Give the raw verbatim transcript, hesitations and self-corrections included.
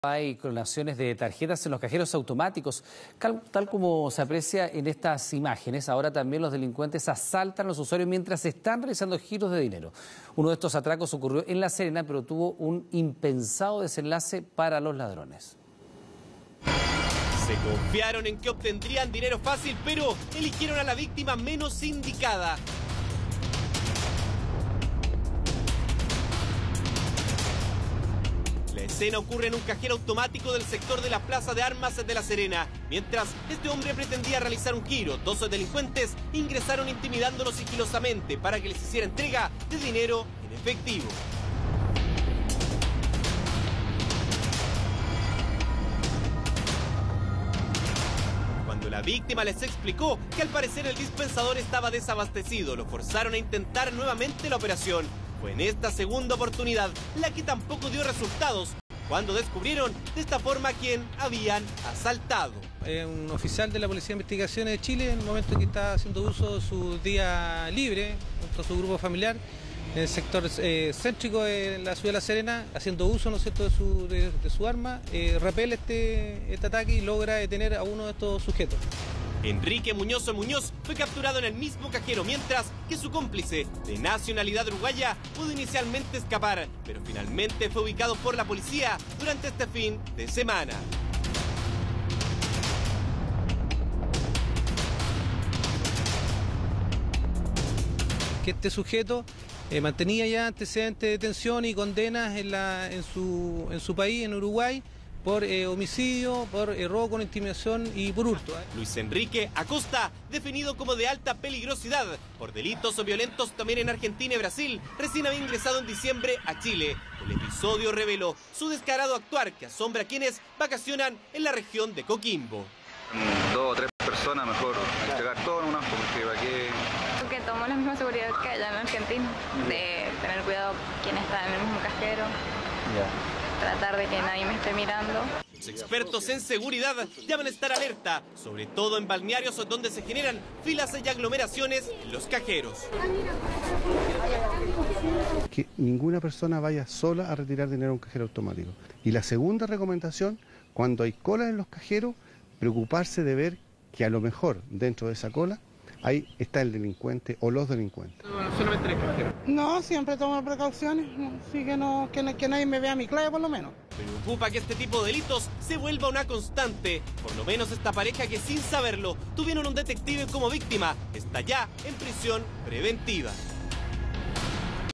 Hay clonaciones de tarjetas en los cajeros automáticos, tal como se aprecia en estas imágenes. Ahora también los delincuentes asaltan a los usuarios mientras están realizando giros de dinero. Uno de estos atracos ocurrió en La Serena, pero tuvo un impensado desenlace para los ladrones. Se confiaron en que obtendrían dinero fácil, pero eligieron a la víctima menos indicada. La escena ocurre en un cajero automático del sector de la Plaza de Armas de La Serena. Mientras este hombre pretendía realizar un giro, dos delincuentes ingresaron intimidándolo sigilosamente para que les hiciera entrega de dinero en efectivo. Cuando la víctima les explicó que al parecer el dispensador estaba desabastecido, lo forzaron a intentar nuevamente la operación. Fue en esta segunda oportunidad la que tampoco dio resultados, cuando descubrieron de esta forma a quien habían asaltado. Eh, un oficial de la Policía de Investigaciones de Chile, en el momento que está haciendo uso de su día libre, junto a su grupo familiar, en el sector eh, céntrico de la ciudad de La Serena, haciendo uso, ¿no es cierto?, de su, de, de su arma, eh, repele este, este ataque y logra detener a uno de estos sujetos. Enrique Muñoz Muñoz fue capturado en el mismo cajero, mientras que su cómplice, de nacionalidad uruguaya, pudo inicialmente escapar, pero finalmente fue ubicado por la policía durante este fin de semana. Que este sujeto eh, mantenía ya antecedentes de detención y condenas en, la, en, su, en su país, en Uruguay, por eh, homicidio, por eh, robo con intimidación y por hurto. ¿eh? Luis Enrique Acosta, definido como de alta peligrosidad por delitos violentos también en Argentina y Brasil, recién había ingresado en diciembre a Chile. El episodio reveló su descarado actuar que asombra a quienes vacacionan en la región de Coquimbo. Dos o tres personas, mejor entregar todo en un auto, porque para qué... Que tomó la misma seguridad que allá en Argentina, de tener cuidado quién está en el mismo cajero. Yeah. Tratar de que nadie me esté mirando. Los expertos en seguridad llaman a estar alerta, sobre todo en balnearios donde se generan filas y aglomeraciones en los cajeros. Que ninguna persona vaya sola a retirar dinero a un cajero automático. Y la segunda recomendación, cuando hay colas en los cajeros, preocuparse de ver que a lo mejor dentro de esa cola ahí está el delincuente o los delincuentes. ¿Solamente en el cajero? No, siempre tomo precauciones, así que, no, que, que nadie me vea mi clave por lo menos. Preocupa que este tipo de delitos se vuelva una constante. Por lo menos esta pareja que sin saberlo tuvieron un detective como víctima está ya en prisión preventiva.